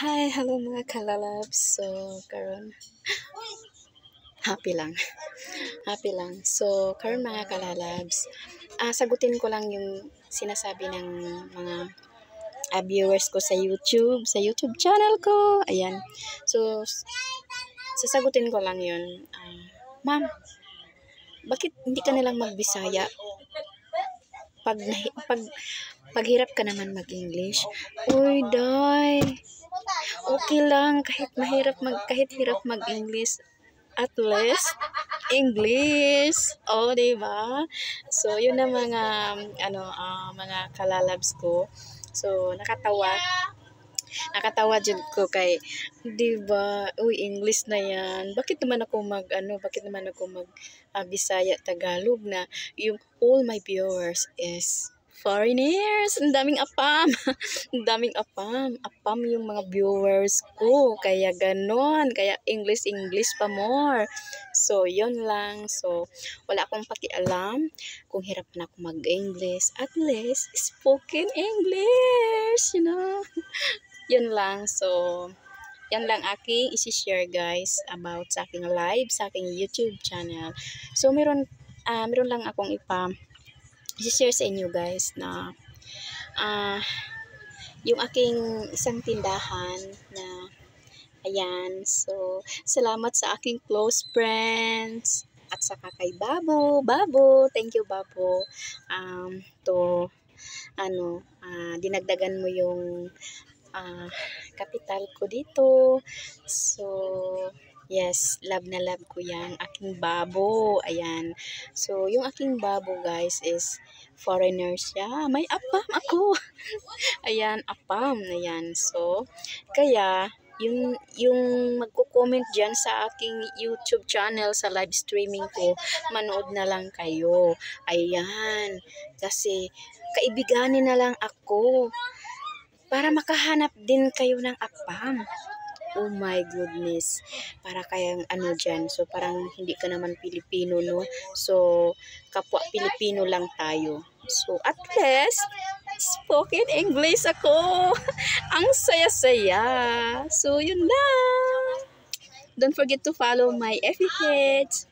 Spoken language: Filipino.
Hi, hello mga kalalabs. So, karon happy lang. Happy lang. So, karon mga kalalabs, sagutin ko lang yung sinasabi ng mga viewers ko sa YouTube channel ko. Ayan. So, sasagutin ko lang yun. Ma'am, bakit hindi ka nalang magbisaya? Paghirap ka naman mag-English. Uy, day. Okay lang kahit hirap mag-English, at least English. Oh, 'di ba? So, 'yun ang mga mga kalalabs ko. So, nakatawa jud ko kay 'di ba? Uy, English na 'yan. Bakit naman ako mag Bisaya, Tagalog na yung all my viewers is foreigners. Ang daming apam. Ang daming apam. Apam yung mga viewers ko. Kaya ganon. Kaya English pa more. So, yun lang. So, wala akong pakialam kung hirap na ako mag-English. At least, spoken English. Yun lang. So, yan lang aking isi-share guys about sa aking live, sa aking YouTube channel. So, meron lang akong i-share sa inyo guys na yung aking isang tindahan na ayan. So, salamat sa aking close friends at saka kay Babo. Thank you Babo. Dinagdagan mo yung kapital ko dito. So, yes, love na love ko yan. Aking Babo. Ayan. So, yung aking Babo guys is foreigner siya. May apam ako. Ayan, apam. Ayan. So, kaya, yung magko-comment dyan sa aking YouTube channel, sa live streaming ko, manood na lang kayo. Ayan. Kasi, kaibiganin na lang ako para makahanap din kayo ng apam. Oh my goodness. Para kayang dyan. So, parang hindi ka naman Pilipino, no? So, kapwa Pilipino lang tayo. So, at least, spoken English ako. Ang saya-saya. So, yun lang. Don't forget to follow my FB page.